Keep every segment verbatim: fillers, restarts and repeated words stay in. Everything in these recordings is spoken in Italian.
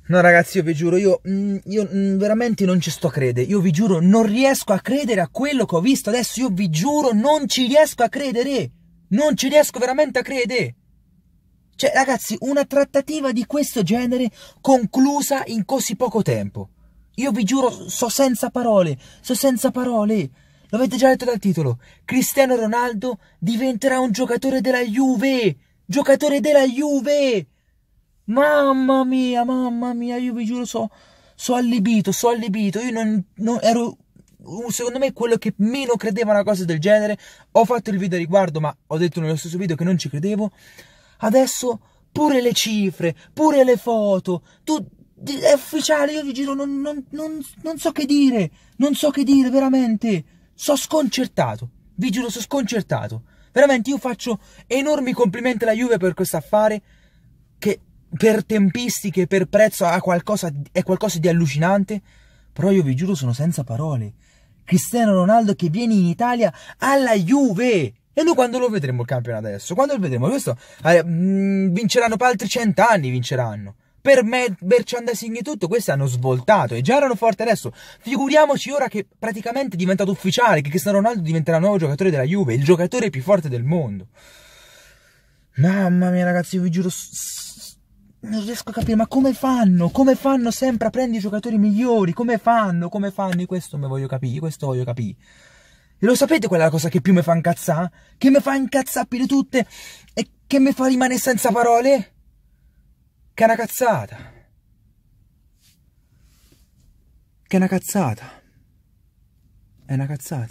No ragazzi, io vi giuro, io, mm, io mm, veramente non ci sto a credere. Io vi giuro, non riesco a credere a quello che ho visto adesso. Io vi giuro, non ci riesco a credere. Non ci riesco veramente a credere. Cioè ragazzi, una trattativa di questo genere conclusa in così poco tempo. Io vi giuro, so senza parole, so senza parole. L'avete già letto dal titolo. Cristiano Ronaldo diventerà un giocatore della Juve. Giocatore della Juve. Mamma mia, mamma mia, io vi giuro, so, so allibito, so allibito. Io non, non ero, secondo me, quello che meno credeva a una cosa del genere. Ho fatto il video a riguardo, ma ho detto nello stesso video che non ci credevo. Adesso pure le cifre, pure le foto, tu, è ufficiale, io vi giuro, non, non, non, non so che dire, non so che dire, veramente. So sconcertato, vi giuro, so sconcertato. Veramente, io faccio enormi complimenti alla Juve per questo affare, che per tempistiche, per prezzo ha qualcosa, è qualcosa di allucinante, però io vi giuro sono senza parole. Cristiano Ronaldo che viene in Italia alla Juve, e noi quando lo vedremo il campionato adesso? Quando lo vedremo? Questo eh, mh, vinceranno per altri cent'anni, vinceranno. Per me, merchandising e tutto, questi hanno svoltato e già erano forti adesso. Figuriamoci ora che praticamente è diventato ufficiale, che Cristiano Ronaldo diventerà il nuovo giocatore della Juve, il giocatore più forte del mondo. Mamma mia ragazzi, io vi giuro, non riesco a capire, ma come fanno? Come fanno sempre a prendere i giocatori migliori? Come fanno? Come fanno? Io questo mi voglio capire, questo voglio capire. E lo sapete qual è la cosa che più mi fa incazzare? Che mi fa incazzare più di tutte e che mi fa rimanere senza parole? Che è una cazzata. Che è una cazzata. È una cazzata.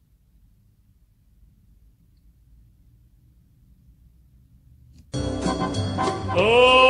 Oh!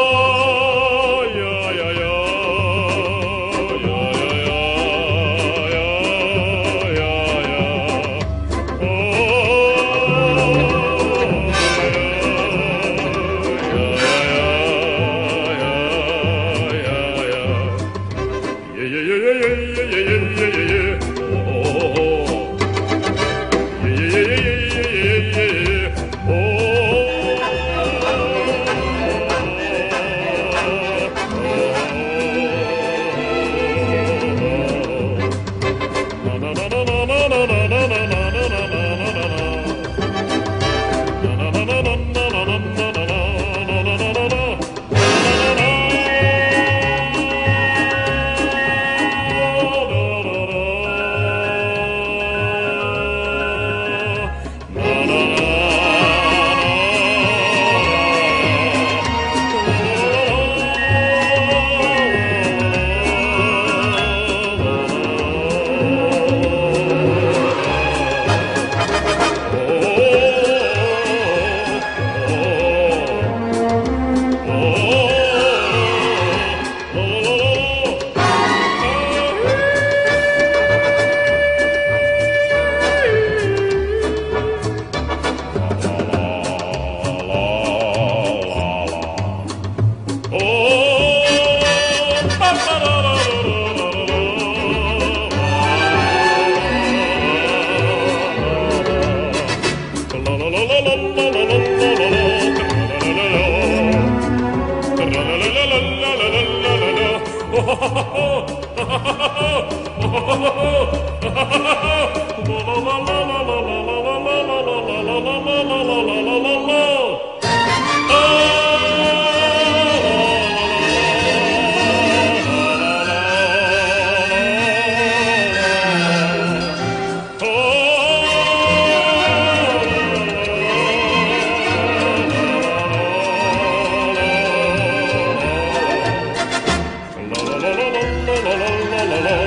la la la